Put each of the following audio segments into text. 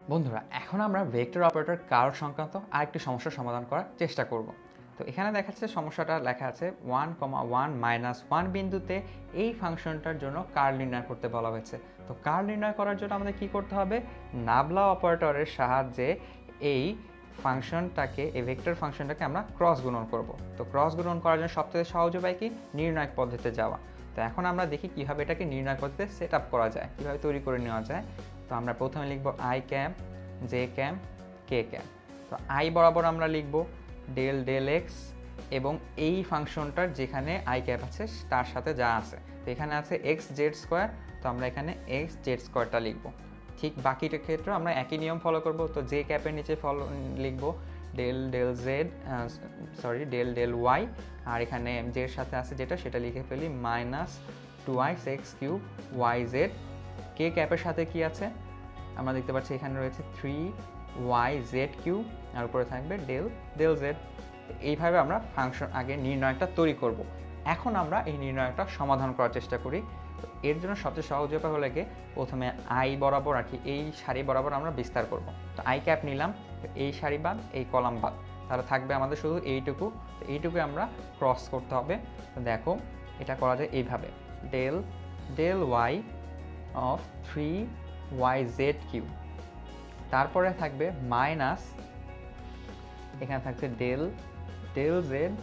বন্ধুরা এখন আমরা ভেক্টর অপারেটর কার্ল সংক্রান্ত আরেকটি সমস্যার সমাধান করার চেষ্টা করব। তো এখানে দেখাচ্ছে সমস্যাটা লেখা আছে 1,1 - 1 বিন্দুতে এই ফাংশনটার জন্য কার্ল নির্ণয় করতে বলা হয়েছে। তো কার্ল নির্ণয় করার জন্য আমাদের কি করতে হবে? নাবলা অপারেটরের সাহায্যে এই ফাংশনটাকে, এই ভেক্টর ফাংশনটাকে আমরা ক্রস গুণন করব। তো ক্রস গুণন করার জন্য সবথেকে সহজ উপায় কি? নির্ণায়ক পদ্ধতিতে যাওয়া। তো এখন আমরা দেখি কিভাবে এটাকে নির্ণয় পদ্ধতিতে সেট আপ করা যায়, কিভাবে তৈরি করে নেওয়া যায়। তো আমরা প্রথমে লিখব I cap, J cap, K cap. তো আই বরাবর আমরা লিখব ডেল ডেল এক্স এবং এই ফাংশনটার যেখানে আই ক্যাপ আছে তার সাথে যা আছে। তো এখানে আছে এক্স জেড স্কোয়ার, তো আমরা এখানে এক্স জেড স্কোয়ারটা লিখব। ঠিক বাকিটার ক্ষেত্রে আমরা একই নিয়ম ফলো করব। তো জে ক্যাপের নিচে লিখব del del Z, del del Y, আর এখানে জেড সাথে আছে যেটা সেটা লিখে ফেলি -2x X cube Y Z. K ক্যাপের সাথে কি আছে আমরা দেখতে পাচ্ছি, এখানে রয়েছে 3yz3 আর উপরে থাকবে ডেল ডেল জেড। এইভাবে আমরা ফাংশন আগে নির্ণয়টা তৈরি করব। এখন আমরা এই নির্ণয়টা সমাধান করার চেষ্টা করি। তো এর জন্য সবচেয়ে সহজ উপায় হলো গিয়ে প্রথমে আই বরাবর আর কি এই সারি বরাবর আমরা বিস্তার করব। তো আই ক্যাপ নিলাম, এই সারি বাদ এই কলাম বাদ, তাহলে থাকবে আমাদের শুধু এইটুকু। তো এইটুকু আমরা ক্রস করতে হবে। তো দেখো এটা করা যায় এইভাবে, del del Y of 3yz3, তারপরে থাকবে মাইনাস, এখানে থাকছে del del Z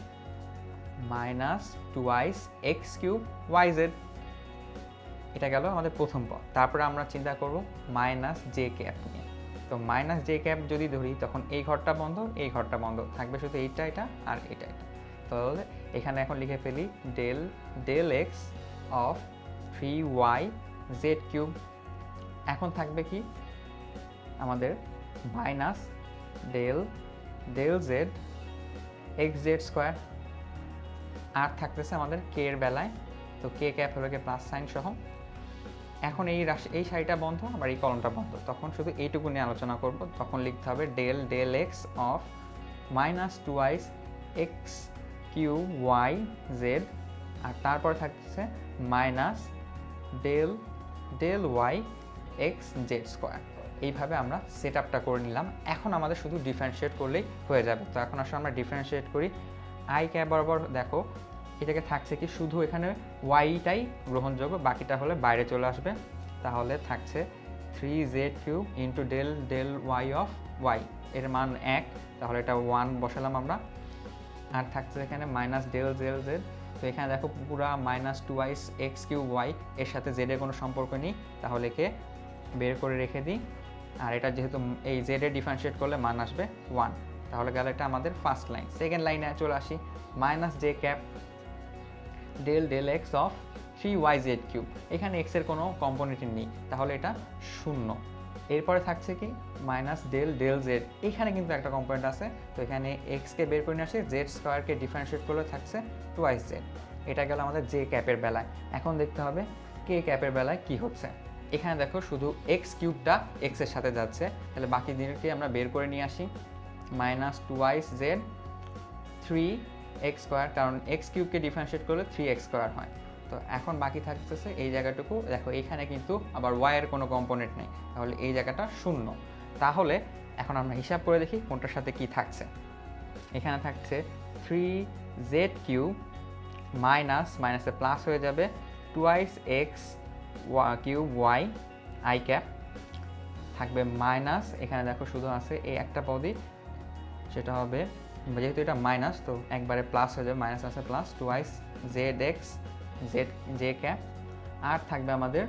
-2x³ yz। এটা গেল আমাদের প্রথম পদ। তারপরে আমরা চিন্তা করব মাইনাস জে ক্যাপ নিয়ে। তো মাইনাস জে ক্যাপ যদি ধরি তখন এই ঘরটা বন্ধ, এই ঘরটা বন্ধ থাকবে, শুধু এইটা এটা আর এটা এটা। তাহলে এখানে এখন লিখে ফেলি del del X of 3yz3। এখন থাকবে কি আমাদের minus del del Z X Z square, আর থাকতেছে আমাদের কে এর বেলায়, তো কে ক্যাপ হলো গিয়ে প্লাস সাইন সহ। এখন এই সারিটা বন্ধ, আবার এই কলমটা বন্ধ, তখন শুধু এইটুকু নিয়ে আলোচনা করব। তখন লিখতে হবে del del X of -2y X cube Y Z, আর তারপর থাকছে minus del del Y X Z square. এইভাবে আমরা সেট আপটা করে নিলাম। এখন আমাদের শুধু ডিফারেন্সিয়েট করলেই হয়ে যাবে। তো এখন আসলে আমরা ডিফারেন্সিয়েট করি। আই ক্যাপ বরাবর দেখো এটাকে থাকছে কি, শুধু এখানে ওয়াইটাই গ্রহণযোগ্য, বাকিটা হলে বাইরে চলে আসবে। তাহলে থাকছে 3z³ into del del Y of Y, এর মান 1, তাহলে এটা 1 বসালাম আমরা। আর থাকছে এখানে মাইনাস ডেল ডেল জেড, তো এখানে দেখো পুরা -2x³ ওয়াই, এর সাথে জেডের কোনো সম্পর্ক নেই, তাহলে একে বের করে রেখে দিই। আর এটা যেহেতু এই জেড এর ডিফারেন্সিয়েট করলে মান আসবে 1, তাহলে গেল এটা আমাদের ফার্স্ট লাইন। সেকেন্ড লাইনে চলে আসি, minus J cap del del X of 3yz3, এখানে এক্স এর কোনো কম্পোনেন্ট নেই, তাহলে এটা 0। এরপরে থাকছে কি মাইনাস ডেল ডেল জেড, এখানে কিন্তু একটা কম্পোনেন্ট আছে, তো এখানে এক্সকে বের করে নিয়ে আসে, জেড স্কোয়ারকে ডিফারেন্সিয়েট করলে থাকছে 2yz। এটা গেল আমাদের জে ক্যাপের বেলায়। এখন দেখতে হবে কে ক্যাপের বেলায় কি হচ্ছে। এখানে দেখো শুধু এক্স কিউবটা এক্স এর সাথে যাচ্ছে, তাহলে বাকি দিনকে আমরা বের করে নিয়ে আসি, -2yz 3x স্কোয়ার, কারণ এক্স কিউবকে ডিফারেন্সিয়েট করলে 3x স্কোয়ার হয়। তো এখন বাকি থাকতেছে এই জায়গাটুকু, দেখো এখানে কিন্তু আবার y এর কোনো কম্পোনেন্ট নেই, তাহলে এই জায়গাটা 0। তাহলে এখন আমরা হিসাব করে দেখি কোনটার সাথে কি থাকছে। এখানে থাকছে 3z³ মাইনাসে প্লাস হয়ে যাবে 2x³ y আই ক্যাপ, থাকবে মাইনাস, এখানে দেখো শুধু আছে এই একটা পদই, সেটা হবে যেহেতু এটা মাইনাস তো একবারে প্লাস হয়ে যাবে, মাইনাস আছে প্লাস 2yzx জে ক্যাপ, আর থাকবে আমাদের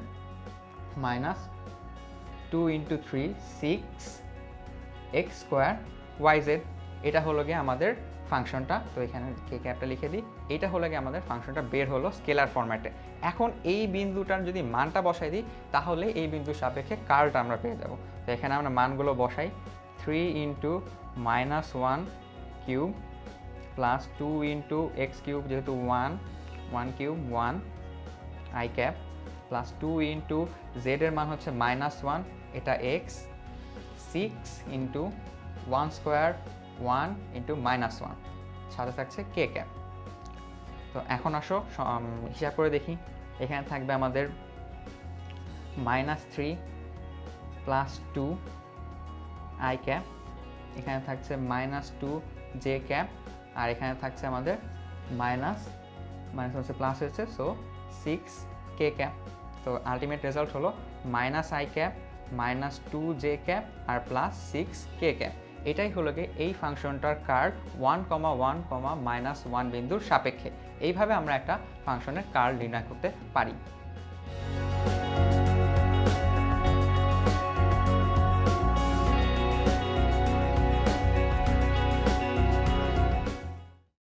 -2 × 3 6x স্কোয়ার yz। এটা হলো গিয়ে আমাদের ফাংশনটা। তো এখানে কে ক্যাপটা লিখে দিই, এটা হলো গিয়ে আমাদের ফাংশনটা বের হলো স্কেলার ফরম্যাটে। এখন এই বিন্দুটার যদি মানটা বসাই দিই তাহলে এই বিন্দুর সাপেক্ষে কার্লটা আমরা পেয়ে যাব। তো এখানে আমরা মানগুলো বসাই, 3 × -1³ প্লাস 2 × x³ যেহেতু 1³ 1 আই ক্যাপ, প্লাস 2 × z এর মান হচ্ছে -1, এটা x, 6 × 1² 1 × -1, সাথে থাকছে কে ক্যাপ। তো এখন আসো হিসাব করে দেখি। এখানে থাকবে আমাদের -3 + 2 আই ক্যাপ, এখানে থাকছে মাইনাস টু জে ক্যাপ, আর এখানে থাকছে আমাদের মাইনাস হচ্ছে প্লাস হয়েছে, সো 6 কে ক্যাপ। তো আলটিমেট রেজাল্ট হলো minus I cap, minus two J cap আর প্লাস 6 কে ক্যাপ। এটাই হলো গিয়ে এই ফাংশনটার কার্ল 1,1,-1 বিন্দুর সাপেক্ষে। এইভাবে আমরা একটা ফাংশনের কার্ল নির্ণয় করতে পারি।